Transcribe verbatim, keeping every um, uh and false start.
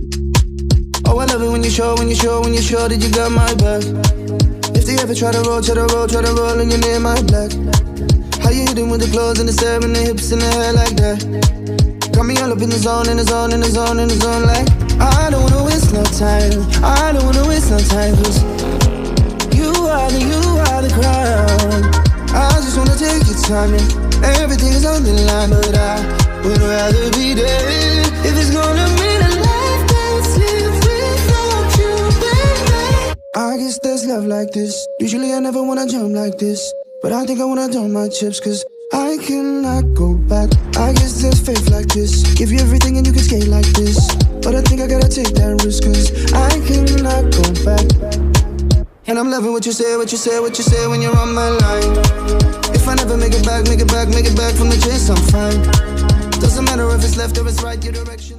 Oh, I love it when you show, when you show, when you show that you got my back. If they ever try to roll, try to roll, try to roll and you're near my black. How you hitting with the clothes and the stare and the hips and the hair like that? Got me all up in the zone, in the zone, in the zone, in the zone like I don't wanna waste no time, I don't wanna waste no time, cause you are the, you are the crown. I just wanna take your time and everything is on the line, but I would rather be dead if it's gonna mean a life that's lived without you, baby. I guess there's love like this. Usually I never wanna jump like this, but I think I wanna dump my chips, cause I cannot go back. I guess there's faith like this. Give you everything and you can skate like this, but I think I gotta take that risk, cause I cannot go back. And I'm loving what you say, what you say, what you say when you're on my line. If I never make it back, make it back, make it back from the chase, I'm fine. Doesn't matter if it's left or it's right, your direction.